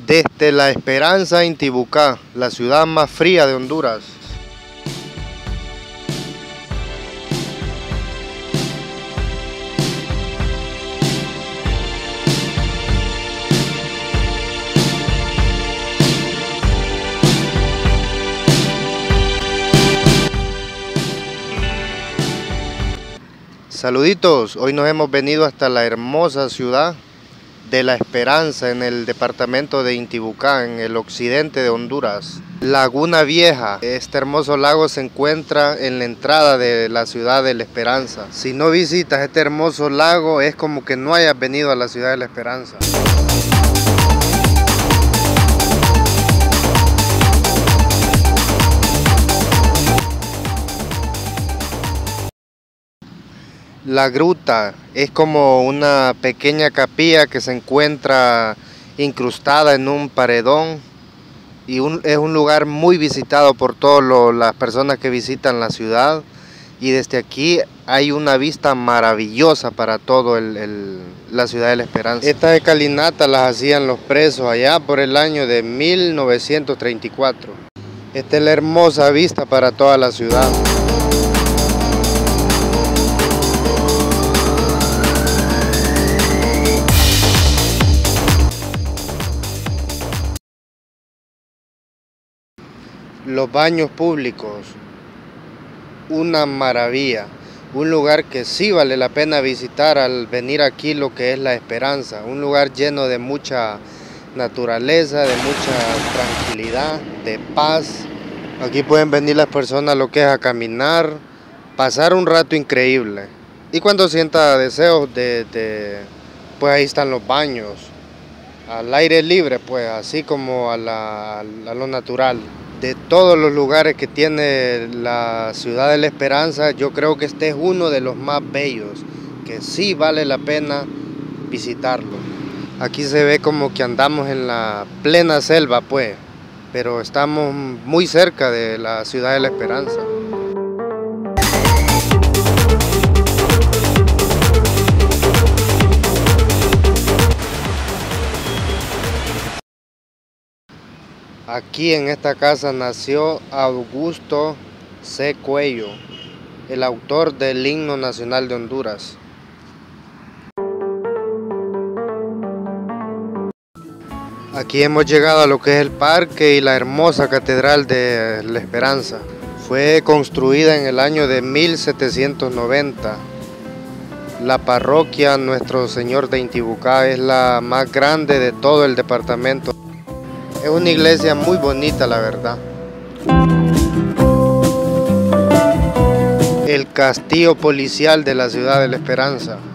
Desde La Esperanza, Intibucá, la ciudad más fría de Honduras. Saluditos, hoy nos hemos venido hasta la hermosa ciudad de La Esperanza en el departamento de Intibucá, en el occidente de Honduras. Laguna Vieja, este hermoso lago se encuentra en la entrada de la ciudad de La Esperanza. Si no visitas este hermoso lago es como que no hayas venido a la ciudad de La Esperanza. La gruta es como una pequeña capilla que se encuentra incrustada en un paredón y es un lugar muy visitado por todas las personas que visitan la ciudad, y desde aquí hay una vista maravillosa para toda la ciudad de La Esperanza. Estas escalinatas las hacían los presos allá por el año de 1934. Esta es la hermosa vista para toda la ciudad. Los baños públicos, una maravilla, un lugar que sí vale la pena visitar al venir aquí, lo que es La Esperanza, un lugar lleno de mucha naturaleza, de mucha tranquilidad, de paz. Aquí pueden venir las personas lo que es a caminar, pasar un rato increíble. Y cuando sienta deseos pues ahí están los baños, al aire libre, pues así como a lo natural. De todos los lugares que tiene la ciudad de La Esperanza, yo creo que este es uno de los más bellos, que sí vale la pena visitarlo. Aquí se ve como que andamos en la plena selva, pues, pero estamos muy cerca de la ciudad de La Esperanza. Aquí en esta casa nació Augusto C. Cuello, el autor del himno nacional de Honduras. Aquí hemos llegado a lo que es el parque y la hermosa catedral de La Esperanza. Fue construida en el año de 1790. La parroquia Nuestro Señor de Intibucá es la más grande de todo el departamento. Es una iglesia muy bonita, la verdad. El castillo policial de la ciudad de La Esperanza.